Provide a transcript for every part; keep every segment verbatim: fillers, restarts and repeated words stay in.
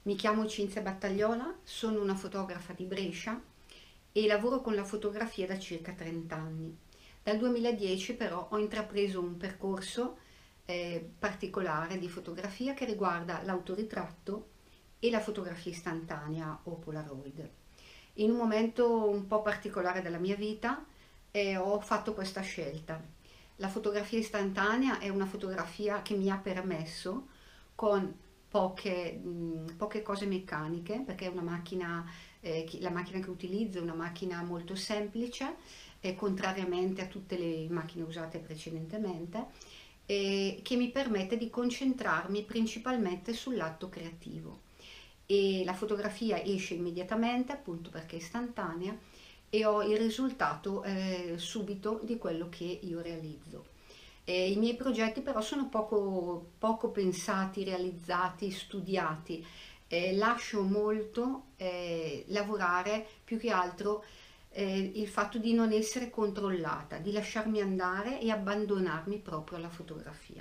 Mi chiamo Cinzia Battagliola, sono una fotografa di Brescia e lavoro con la fotografia da circa trenta anni. Dal duemiladieci però ho intrapreso un percorso eh, particolare di fotografia che riguarda l'autoritratto e la fotografia istantanea o Polaroid. In un momento un po' particolare della mia vita eh, ho fatto questa scelta. La fotografia istantanea è una fotografia che mi ha permesso, con poche, mh, poche cose meccaniche, perché è una macchina, eh, che- la macchina che utilizzo è una macchina molto semplice, eh, contrariamente a tutte le macchine usate precedentemente, e che mi permette di concentrarmi principalmente sull'atto creativo. E la fotografia esce immediatamente, appunto perché è istantanea, e ho il risultato eh, subito di quello che io realizzo. Eh, I miei progetti però sono poco, poco pensati, realizzati, studiati. Eh, lascio molto eh, lavorare più che altro eh, il fatto di non essere controllata, di lasciarmi andare e abbandonarmi proprio alla fotografia.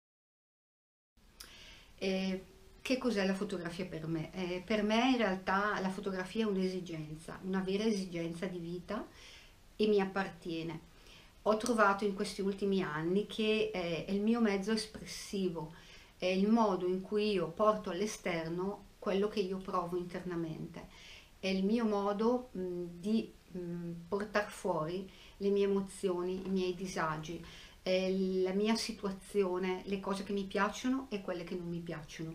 Eh, che cos'è la fotografia per me? Eh, per me in realtà la fotografia è un'esigenza, una vera esigenza di vita e mi appartiene. Ho trovato in questi ultimi anni che eh, è il mio mezzo espressivo, è il modo in cui io porto all'esterno quello che io provo internamente, è il mio modo mh, di portare fuori le mie emozioni, i miei disagi, eh, la mia situazione, le cose che mi piacciono e quelle che non mi piacciono.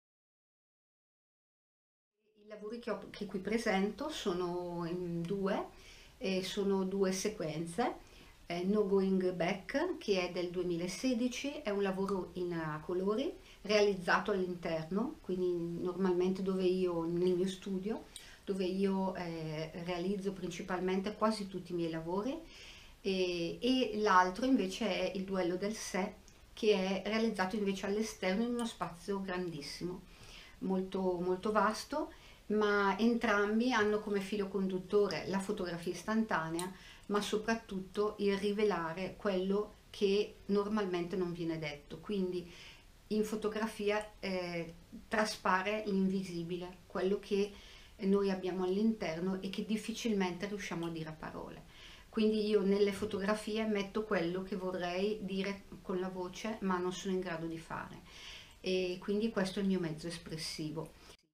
I lavori che, ho, che qui presento sono in due, e sono due sequenze. Eh, No Going Back, che è del duemilasedici, è un lavoro in a colori realizzato all'interno, quindi normalmente dove io, nel mio studio, dove io eh, realizzo principalmente quasi tutti i miei lavori, e, e l'altro invece è Il Duello del Sé, che è realizzato invece all'esterno in uno spazio grandissimo, molto, molto vasto, ma entrambi hanno come filo conduttore la fotografia istantanea, ma soprattutto il rivelare quello che normalmente non viene detto. Quindi in fotografia eh, traspare l'invisibile, quello che noi abbiamo all'interno e che difficilmente riusciamo a dire a parole. Quindi io nelle fotografie metto quello che vorrei dire con la voce, ma non sono in grado di fare. E quindi questo è il mio mezzo espressivo.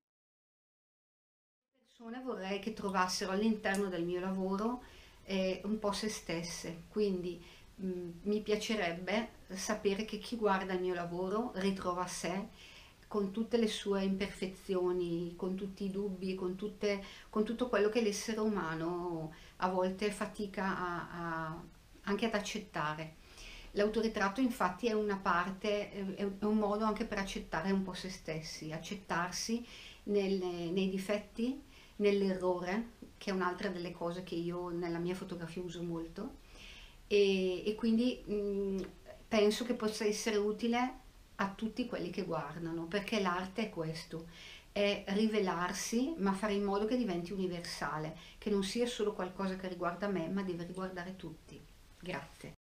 Persone vorrei che trovassero all'interno del mio lavoro eh, un po' se stesse, quindi mh, mi piacerebbe sapere che chi guarda il mio lavoro ritrova sé con tutte le sue imperfezioni, con tutti i dubbi, con, tutte, con tutto quello che l'essere umano a volte fatica a, a, anche ad accettare. L'autoritratto infatti è una parte, è un modo anche per accettare un po' se stessi, accettarsi nelle, nei difetti, nell'errore, che è un'altra delle cose che io nella mia fotografia uso molto, e, e quindi mh, penso che possa essere utile a tutti quelli che guardano, perché l'arte è questo, è rivelarsi, ma fare in modo che diventi universale, che non sia solo qualcosa che riguarda me, ma deve riguardare tutti. Grazie.